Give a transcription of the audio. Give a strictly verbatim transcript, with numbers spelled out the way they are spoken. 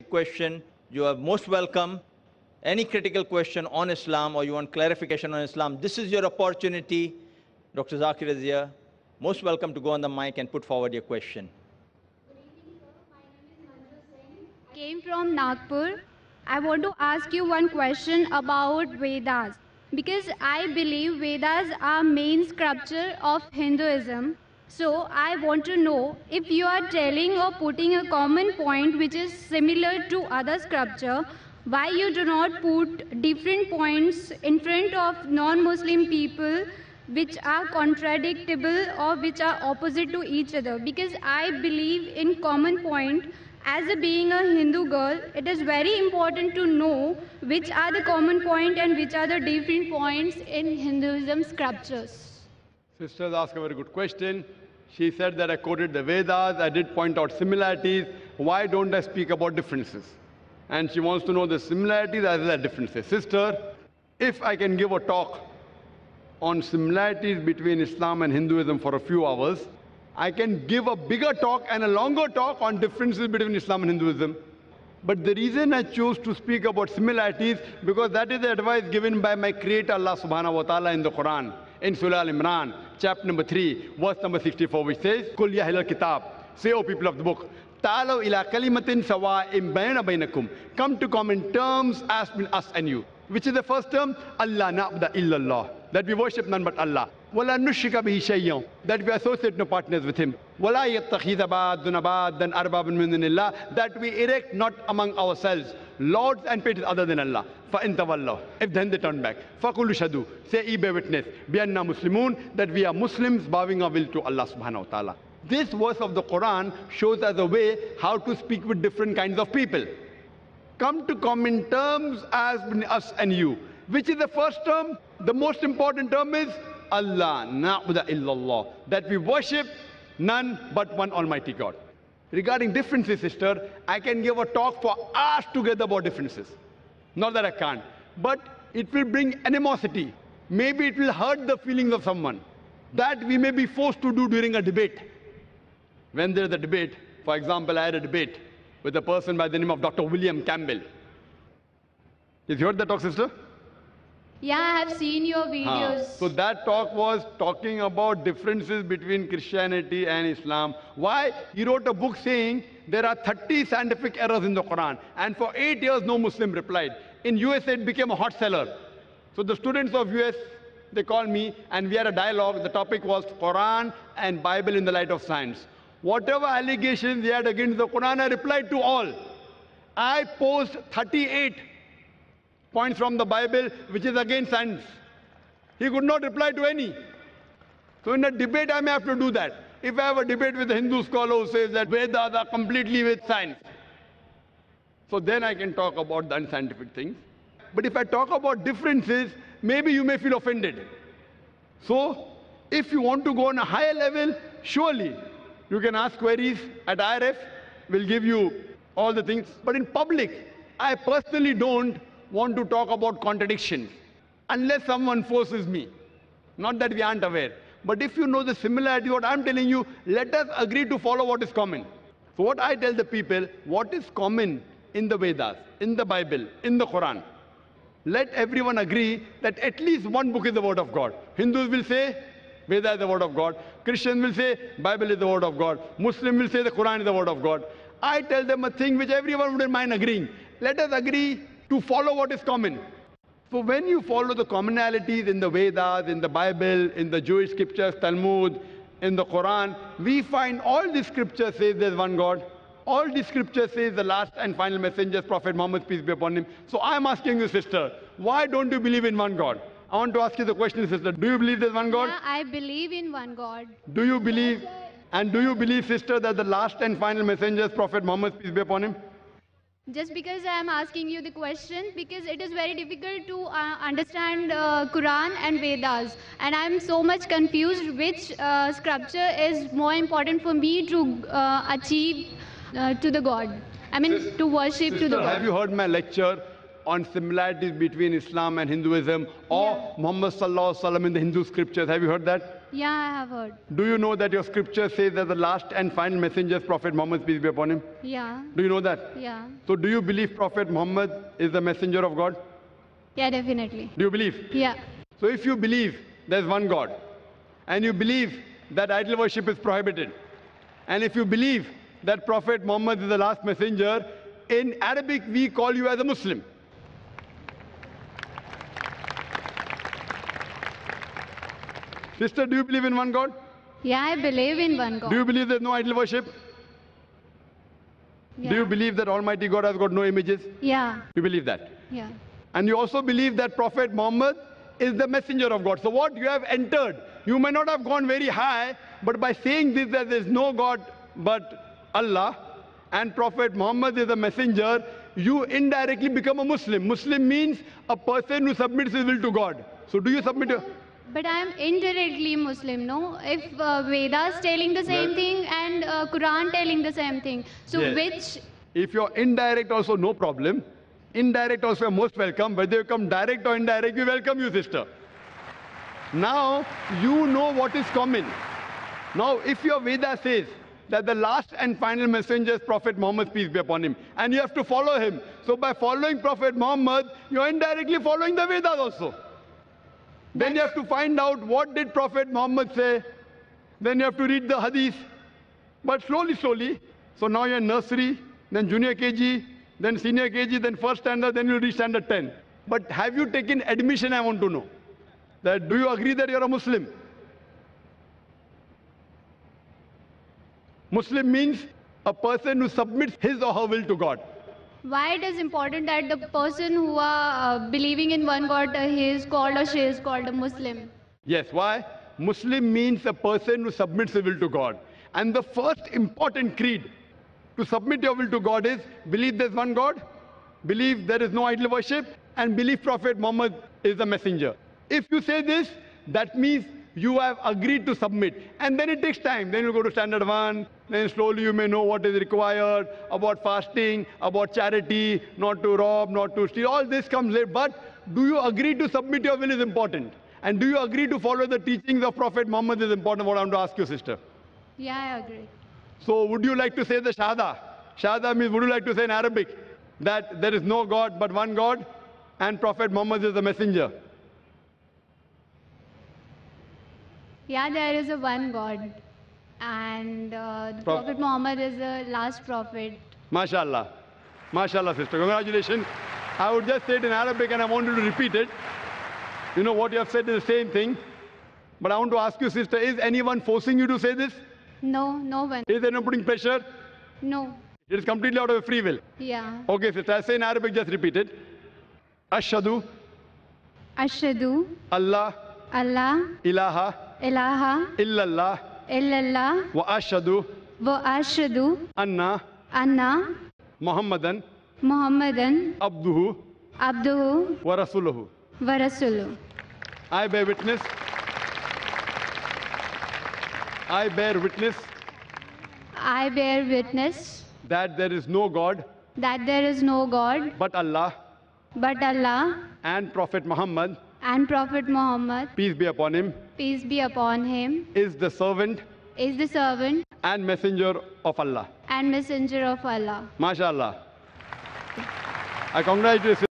question, you are most welcome. Any critical question on Islam or you want clarification on Islam, this is your opportunity. Doctor Zakir is here. Most welcome to go on the mic and put forward your question. Came from Nagpur. I want to ask you one question about Vedas, because I believe Vedas are main scripture of Hinduism. So I want to know if you are telling or putting a common point which is similar to other scripture, why you do not put different points in front of non-Muslim people which are contradictable or which are opposite to each other. Because I believe in common point. As a being a Hindu girl, it is very important to know which are the common point and which are the different points in Hinduism scriptures. Sisters ask a very good question. She said that I quoted the Vedas, I did point out similarities. Why don't I speak about differences? And she wants to know the similarities as well as differences. Sister, if I can give a talk on similarities between Islam and Hinduism for a few hours, I can give a bigger talk and a longer talk on differences between Islam and Hinduism. But the reason I chose to speak about similarities, because that is the advice given by my Creator Allah subhanahu wa ta'ala in the Quran, in Surah Al-Imran, chapter number three, verse number sixty-four, which says, Kul ya ahlal kitab, say, O people of the book, ta'alaw ila kalimatin sawa'im bayna baynakum, come to common terms as between us and you. Which is the first term? Allah na'budu illallah, that we worship none but Allah. وَلَا نُشْرِكَ بِهِ شَيْئًا, that we associate no partners with Him. وَلَا يَتَّخِذَ بَعْضُنَا بَعْضًا أَرْبَابًا مِنْ دُونِ اللَّهِ, that we erect not among ourselves lords and patrons other than Allah. فَإِن تَوَلَّوْا, if then they turn back. فَقُولُوا شَهِدُوا, say ye bear witness, بِأَنَّا مُسْلِمُونَ, that we are Muslims bowing our will to Allah subhanahu wa ta'ala. This verse of the Quran shows us a way how to speak with different kinds of people. Come to common terms as between us and you. Which is the first term? The most important term is Allah na'budu illallah, that we worship none but one Almighty God. Regarding differences, sister, I can give a talk for hours together about differences. Not that I can't, but it will bring animosity. Maybe it will hurt the feelings of someone. That we may be forced to do during a debate. When there is a debate, for example, I had a debate with a person by the name of Doctor William Campbell. Have you heard that talk, sister? Yeah, I have seen your videos. Ah. So that talk was talking about differences between Christianity and Islam. Why? He wrote a book saying there are thirty scientific errors in the Quran. And for eight years, no Muslim replied. In U S A, it became a hot seller. So the students of U S, they called me and we had a dialogue. The topic was Quran and Bible in the light of science. Whatever allegations they had against the Quran, I replied to all. I posed thirty-eight points from the Bible, which is against science. He could not reply to any. So in a debate, I may have to do that. If I have a debate with a Hindu scholar who says that Vedas are completely with science, so then I can talk about the unscientific things. But if I talk about differences, maybe you may feel offended. So if you want to go on a higher level, surely you can ask queries at I R F. We'll give you all the things. But in public, I personally don't want to talk about contradictions unless someone forces me. Not that we aren't aware. But if you know the similarity, what I'm telling you, let us agree to follow what is common. So what I tell the people, what is common in the Vedas, in the Bible, in the Quran? Let everyone agree that at least one book is the word of God. Hindus will say, Veda is the word of God. Christians will say, Bible is the word of God. Muslim will say the Quran is the word of God. I tell them a thing which everyone wouldn't mind agreeing. Let us agree to follow what is common. So when you follow the commonalities in the Vedas, in the Bible, in the Jewish scriptures, Talmud, in the Quran, we find all the scriptures say there's one God. All the scriptures say the last and final messenger, Prophet Muhammad, peace be upon him. So I'm asking you, sister, why don't you believe in one God? I want to ask you the question, sister. Do you believe there's one God? Yeah, I believe in one God. Do you believe, and do you believe, sister, that the last and final messenger is Prophet Muhammad, peace be upon him? Just because I am asking you the question, because it is very difficult to uh, understand uh, Quran and Vedas. And I am so much confused which uh, scripture is more important for me to uh, achieve uh, to the God. I mean, Sister, to worship to the God. Have you heard my lecture on similarities between Islam and Hinduism, or yeah. Muhammad Sallallahu Alaihi Wasallam in the Hindu scriptures? Have you heard that? Yeah, I have heard. Do you know that your scripture says that the last and final messenger is Prophet Muhammad, peace be upon him? Yeah. Do you know that? Yeah. So do you believe Prophet Muhammad is the messenger of God? Yeah, definitely. Do you believe? Yeah. So if you believe there's one God, and you believe that idol worship is prohibited, and if you believe that Prophet Muhammad is the last messenger, in Arabic we call you as a Muslim. Sister, do you believe in one God? Yeah, I believe in one God. Do you believe there's no idol worship? Yeah. Do you believe that Almighty God has got no images? Yeah. You believe that? Yeah. And you also believe that Prophet Muhammad is the messenger of God. So what you have entered, you may not have gone very high, but by saying this that there is no God but Allah and Prophet Muhammad is a messenger, you indirectly become a Muslim. Muslim means a person who submits his will to God. So do you submit your... But I am indirectly Muslim, no? If uh, Vedas telling the same Yes. thing and uh, Quran telling the same thing, so Yes. which... If you're indirect also, no problem. Indirect also, you're most welcome. Whether you come direct or indirect, we welcome you, sister. Now, you know what is common. Now, if your Veda says that the last and final messenger is Prophet Muhammad, peace be upon him, and you have to follow him. So by following Prophet Muhammad, you're indirectly following the Vedas also. Then you have to find out what did Prophet Muhammad say. Then you have to read the hadith. But slowly, slowly. So now you're in nursery, then junior K G, then senior K G, then first standard, then you'll reach standard ten. But have you taken admission, I want to know. That do you agree that you're a Muslim? Muslim means a person who submits his or her will to God. Why it is important that the person who are uh, believing in one God, uh, he is called or she is called a Muslim? Yes, why? Muslim means a person who submits his will to God. And the first important creed to submit your will to God is believe there's one God, believe there is no idol worship, and believe Prophet Muhammad is the messenger. If you say this, that means you have agreed to submit. And then it takes time. Then you go to standard one, then slowly you may know what is required about fasting, about charity, not to rob, not to steal. All this comes later. But do you agree to submit your will is important. And do you agree to follow the teachings of Prophet Muhammad is important. What I want to ask you, sister. Yeah, I agree. So would you like to say the Shahada? Shahada means would you like to say in Arabic that there is no God but one God and Prophet Muhammad is the messenger? Yeah, there is a one God. And uh, the Pro- Prophet Muhammad is the last prophet. MashaAllah. MashaAllah, sister. Congratulations. I would just say it in Arabic and I want you to repeat it. You know what you have said is the same thing. But I want to ask you, sister, is anyone forcing you to say this? No, no one. Is anyone putting pressure? No. It is completely out of your free will. Yeah. Okay, sister. I say in Arabic, just repeat it. Ashhadu Ashhadu Allah Allah ilaha ilaha illallah illallah wa ashhadu wa ashhadu anna anna Muhammadan Muhammadan abduhu abduhu wa rasuluhu. wa rasuluhu. I bear witness. I bear witness I bear witness that there is no God that there is no God but Allah but Allah and Prophet Muhammad, and Prophet Muhammad, peace be upon him, peace be upon him, is the servant is the servant and messenger of Allah. and messenger of Allah. MashaAllah. I congratulate you.